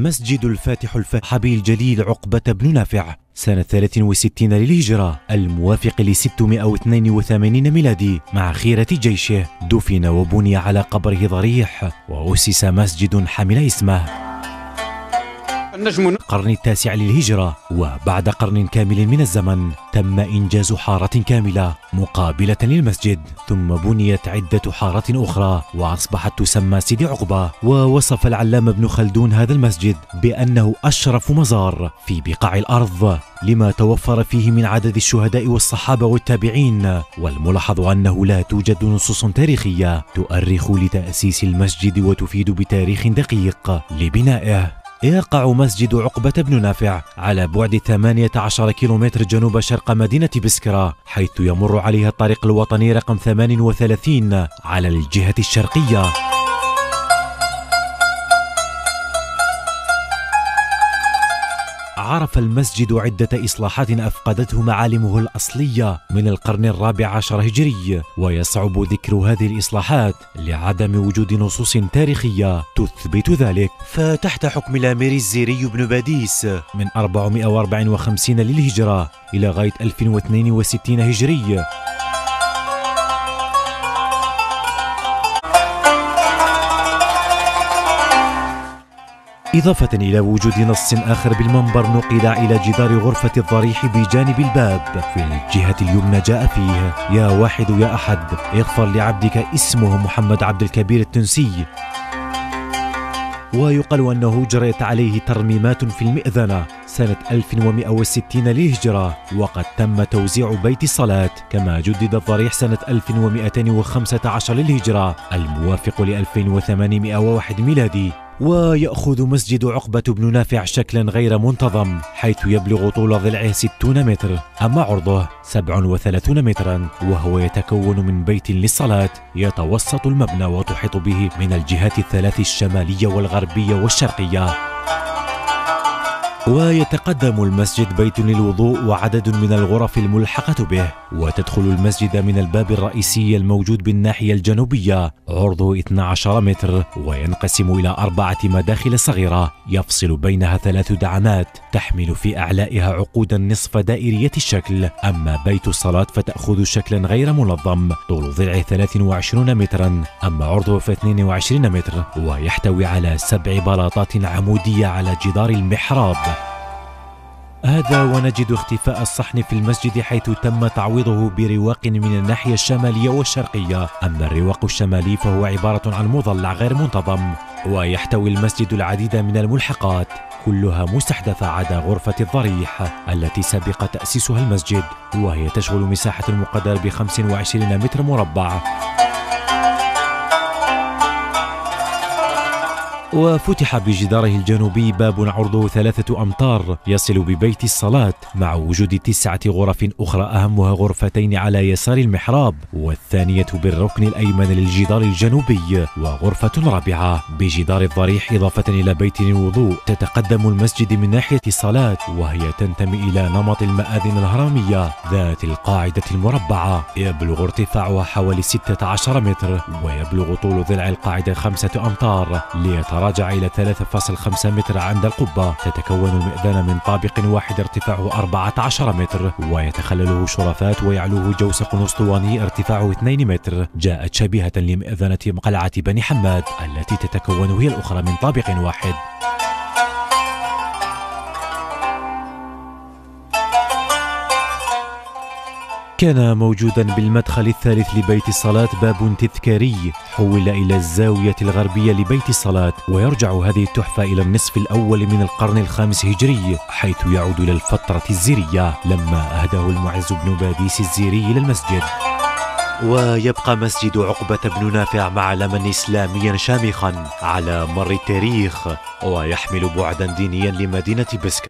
مسجد الفاتح الحبي الجليل عقبة بن نافع سنة 63 للهجرة الموافق ل 682 ميلادي مع خيرة جيشه، دفن وبني على قبره ضريح، وأسس مسجد حمل اسمه. القرن التاسع للهجرة، وبعد قرن كامل من الزمن تم إنجاز حارة كاملة مقابلة للمسجد، ثم بنيت عدة حارات أخرى وأصبحت تسمى سيدي عقبة. ووصف العلامة ابن خلدون هذا المسجد بأنه أشرف مزار في بقاع الأرض لما توفر فيه من عدد الشهداء والصحابة والتابعين. والملاحظ أنه لا توجد نصوص تاريخية تؤرخ لتأسيس المسجد وتفيد بتاريخ دقيق لبنائه. يقع مسجد عقبة بن نافع على بعد 18 كيلومتر جنوب شرق مدينة بسكرة، حيث يمر عليها الطريق الوطني رقم 38 على الجهة الشرقية. عرف المسجد عدة إصلاحات أفقدته معالمه الأصلية من القرن الرابع عشر هجري، ويصعب ذكر هذه الإصلاحات لعدم وجود نصوص تاريخية تثبت ذلك. فتحت حكم الأمير الزيري بن باديس من 454 للهجرة إلى غاية 1062 هجري، إضافة إلى وجود نص آخر بالمنبر نقل إلى جدار غرفة الضريح بجانب الباب في الجهة اليمنى، جاء فيه: يا واحد يا أحد اغفر لعبدك اسمه محمد عبد الكبير التونسي. ويقال أنه جرت عليه ترميمات في المئذنة سنة 1160 للهجرة، وقد تم توزيع بيت الصلاة، كما جدد الضريح سنة 1215 للهجرة الموافق ل 2801 ميلادي. ويأخذ مسجد عقبة بن نافع شكلا غير منتظم، حيث يبلغ طول ضلعه 60 متر، أما عرضه 37 مترا، وهو يتكون من بيت للصلاة يتوسط المبنى وتحيط به من الجهات الثلاث الشمالية والغربية والشرقية. ويتقدم المسجد بيت للوضوء وعدد من الغرف الملحقة به، وتدخل المسجد من الباب الرئيسي الموجود بالناحية الجنوبية، عرضه 12 متر، وينقسم إلى 4 مداخل صغيرة يفصل بينها 3 دعامات تحمل في أعلائها عقودا نصف دائرية الشكل. أما بيت الصلاة فتأخذ شكلا غير منظم، طول ضلعه 23 مترا، أما عرضه 22 متر، ويحتوي على 7 بلاطات عمودية على جدار المحراب. هذا ونجد اختفاء الصحن في المسجد، حيث تم تعويضه برواق من الناحية الشمالية والشرقية. أما الرواق الشمالي فهو عبارة عن مضلع غير منتظم، ويحتوي المسجد العديد من الملحقات كلها مستحدثة عدا غرفة الضريح التي سبق تأسيسها المسجد، وهي تشغل مساحة مقدرة ب 25 متر مربع. وفتح بجداره الجنوبي باب عرضه 3 أمتار يصل ببيت الصلاة، مع وجود 9 غرف أخرى، أهمها غرفتين على يسار المحراب، والثانية بالركن الأيمن للجدار الجنوبي، وغرفة رابعة بجدار الضريح، إضافة إلى بيت الوضوء. تتقدم المسجد من ناحية الصلاة، وهي تنتمي إلى نمط المآذن الهرمية ذات القاعدة المربعة، يبلغ ارتفاعها حوالي 16 متر، ويبلغ طول ضلع القاعدة 5 أمتار، راجع إلى 3.5 متر عند القبة. تتكون المئذنة من طابق واحد ارتفاعه 14 متر، ويتخلله شرفات، ويعلوه جوسق أسطواني ارتفاعه 2 متر، جاءت شبيهة لمئذنة قلعة بني حماد التي تتكون هي الأخرى من طابق واحد. كان موجودا بالمدخل الثالث لبيت الصلاة باب تذكاري حول إلى الزاوية الغربية لبيت الصلاة، ويرجع هذه التحفة إلى النصف الأول من القرن الخامس هجري، حيث يعود إلى الفترة الزيرية لما أهداه المعز بن باديس الزيري إلى المسجد. ويبقى مسجد عقبة بن نافع معلما إسلاميا شامخا على مر التاريخ، ويحمل بعدا دينيا لمدينة بسكرة.